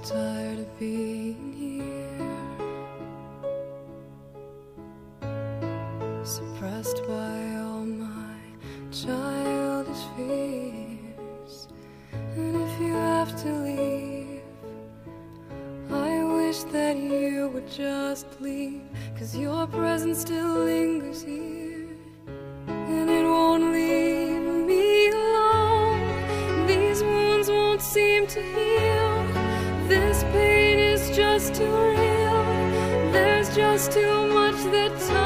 tired of being here, suppressed by all my childish fears. And if you have to leave, I wish that you would just leave, 'cause your presence still lingers here, and it won't leave me alone. These wounds won't seem to heal. This pain is just too real. There's just too much that time